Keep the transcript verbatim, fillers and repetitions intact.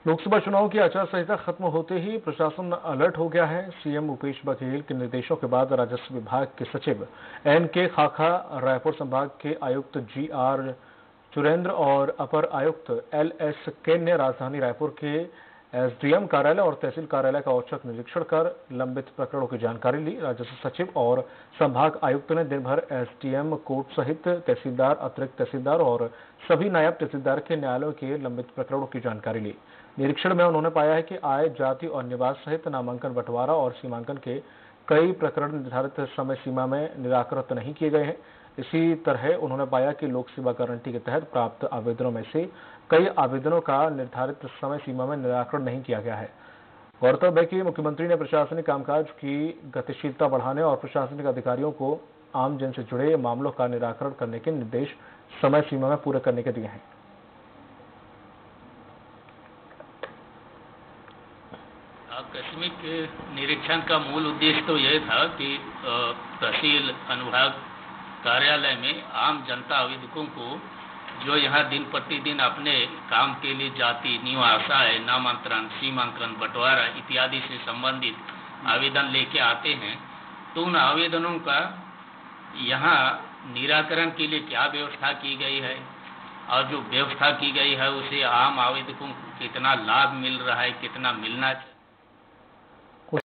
लोकसभा चुनाव की आचार संहिता खत्म होते ही प्रशासन अलर्ट हो गया है। सीएम भूपेश बघेल के निर्देशों के बाद राजस्व विभाग के सचिव एन के खाखा, रायपुर संभाग के आयुक्त जी आर चुरेंद्र और अपर आयुक्त एल एस केन ने राजधानी रायपुर के एसडीएम कार्यालय और तहसील कार्यालय का औचक निरीक्षण कर लंबित प्रकरणों की जानकारी ली। राजस्व सचिव और संभाग आयुक्त ने दिन भर एसडीएम कोर्ट सहित तहसीलदार, अतिरिक्त तहसीलदार और सभी नायब तहसीलदार के न्यायालयों के लंबित प्रकरणों की जानकारी ली। निरीक्षण में उन्होंने पाया है कि आय, जाति और निवास सहित नामांकन, बंटवारा और सीमांकन के कई प्रकरण निर्धारित समय सीमा में निराकृत नहीं किए गए हैं। इसी तरह उन्होंने पाया कि लोक सेवा गारंटी के तहत प्राप्त आवेदनों में से कई आवेदनों का निर्धारित समय सीमा में निराकरण नहीं किया गया है। गौरतलब है कि मुख्यमंत्री ने प्रशासनिक कामकाज की गतिशीलता बढ़ाने और प्रशासनिक अधिकारियों को आम जन से जुड़े मामलों का निराकरण करने के निर्देश समय सीमा में पूरे करने के दिए हैं। आकस्मिक निरीक्षण का मूल उद्देश्य तो यह था कि तहसील अनुभाग कार्यालय में आम जनता आवेदकों को जो यहाँ दिन प्रतिदिन अपने काम के लिए जाति, निवास, आय, नामांतरण, सीमांकन, बंटवारा इत्यादि से संबंधित आवेदन लेके आते हैं, तो उन आवेदनों का यहाँ निराकरण के लिए क्या व्यवस्था की गई है और जो व्यवस्था की गई है उसे आम आवेदकों को कितना लाभ मिल रहा है, कितना मिलना चाहिए।